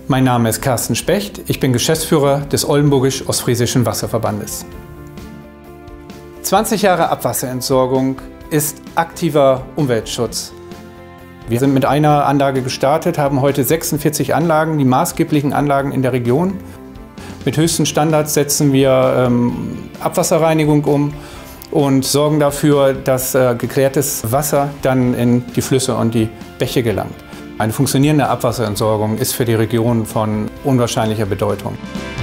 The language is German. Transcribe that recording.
Mein Name ist Carsten Specht, ich bin Geschäftsführer des Oldenburgisch-Ostfriesischen Wasserverbandes. 20 Jahre Abwasserentsorgung ist aktiver Umweltschutz. Wir sind mit einer Anlage gestartet, haben heute 46 Anlagen, die maßgeblichen Anlagen in der Region. Mit höchsten Standards setzen wir Abwasserreinigung um und sorgen dafür, dass geklärtes Wasser dann in die Flüsse und die Bäche gelangt. Eine funktionierende Abwasserentsorgung ist für die Region von unwahrscheinlicher Bedeutung.